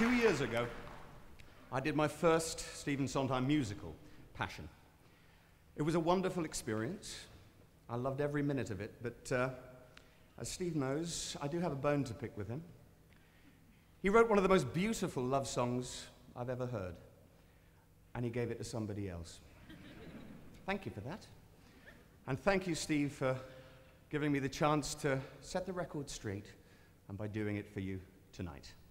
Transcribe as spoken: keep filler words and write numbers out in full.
two years ago, I did my first Stephen Sondheim musical, Passion. It was a wonderful experience. I loved every minute of it, but uh, as Steve knows, I do have a bone to pick with him. He wrote one of the most beautiful love songs I've ever heard, and he gave it to somebody else. Thank you for that. And thank you, Steve, for giving me the chance to set the record straight, and by doing it for you tonight.